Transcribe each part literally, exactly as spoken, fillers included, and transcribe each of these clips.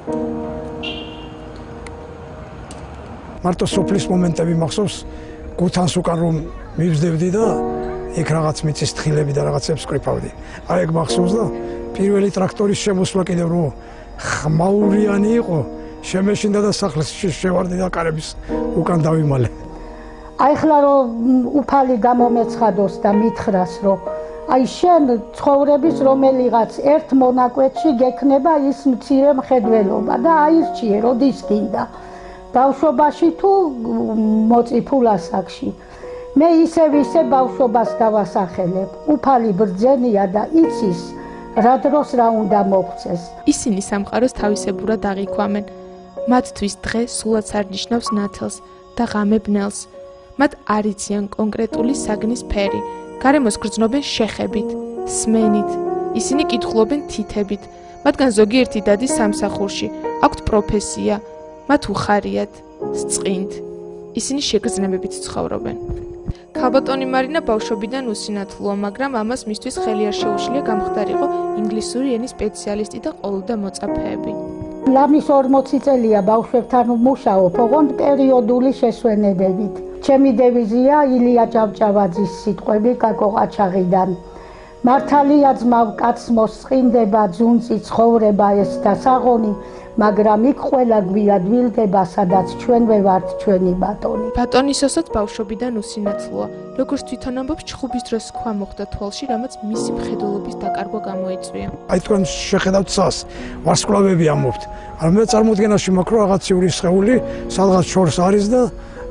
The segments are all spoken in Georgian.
მარტო სოფლის მომენტები მახსოვს, გუთანს უკან რომ მივსდევდი და იქ რაღაც მიწის თხილები და რაღაცებს ვკრიფავდი. აი ეგ მახსოვს და პირველი ტრაქტორის შემოსვლა კიდევ რო ხმაურიანი იყო, შემეშინდა და სახლის შევარდი და კარების უკან დავიმალე. აი ხლა რომ უფალი გამომეცხადოს და მითხრას რომ აი შენ ცხოვრების რომელიღაც ერთ მონაკვეთში გექნება ის მცირე მხედველობა და აირჩიე როდის გინდა. ბავშვობაში თუ მოწიფულ ასაკში. მე ისევ ისე ბავშვობას გავასახელებ. უფალი ბრძენია და იცის რა დროს რა უნდა მოგვწეს. ისინი სამყაროს თავისებურად აღიქვამენ. მათთვის დღე სულაც არ ნიშნავს ნათელს და ღამებნელს. მათ არ იციან კონკრეტული საგნის ფერი. გარემოს გრძნობენ შეხებით, სმენით. ისინი კითხულობენ თითებით. მათგან ზოგიერთი დადის სამსახურში, აქვთ პროფესია. მათ უხარიათ, სწყინთ. ისინი შეგრძნებებით ცხოვრობენ. ქალბატონი მარინა ბავშვობიდან უსინათლოა, მაგრამ ამას მისთვის ხელი არ შეუშლია გამხდარიყო ინგლისური ენის სპეციალისტი და ყოლოდა მოწაფეები. ლამის ორმოცი წელია ბავშვებთან ვმუშაობ, ოღონდ პერიოდული შესვენებებით. ჩემი დევიზია ილია ჭავჭავაძის სიტყვები კაკო ყაჩაღიდან. მართალია ძმავ კაცს მოსწყინდება ძუნწი ცხოვრება ეს და საღონი, მაგრამ იქ ყველა გვია დვილდება, სადაც ჩვენვე ვართ ჩვენი ბატონი. ბატონისოსაც ბავშვობიდან უსინათლოა, როგორც თვითონ ამბობს, ჩხუბის დროს სხვა მოხდა თვალში, რამაც მისი მხედველობის დაკარგვა გამოიწვია. აი თქვენ შეხედავთ სას, ვარსკვლავები ამბობთ. არა მე წარმოდგენაში მაქვს, რომ რაღაციური სხეული სადღაც შორს არის და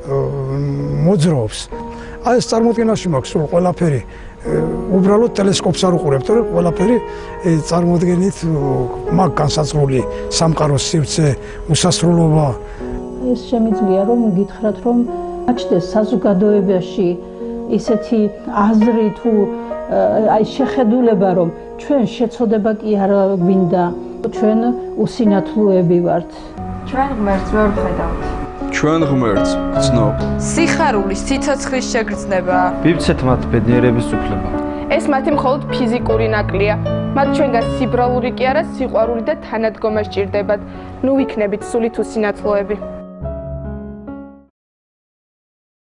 მოძრაობს. აი ეს წარმოდგენაში მაქვს სულ ყველაფერი. უბრალოდ ტელესკოპს არ უყურებთ, რომ ყველაფერი წარმოდგენით მაგ განსაზღვრული სამყაროს სივრცე, უსასრულობა. ეს შემიძლია რომ გითხრათ, რომ აჩნდეს საზოგადოებაში ისეთი აზრი თუ აი შეხედულება, რომ ჩვენ შეცოდება კი არ გვინდა, ჩვენ უსინათლოები ვართ. ჩვენ ღმერთს ვერ ვხედავთ. ჩვენ ღმერთს გრძნობ. სიხარულის, სიცოცხლის შეგრძნება. ვივცეთ მათ ბედნიერების უფლება. ეს მათი მხოლოდ ფიზიკური ნაკლია. მათ ჩვენგან სიბრალური კი არა, სიყვარული და თანადგომა სჭირდებათ. ნუ ვიქნებით სულით უსინათლოები.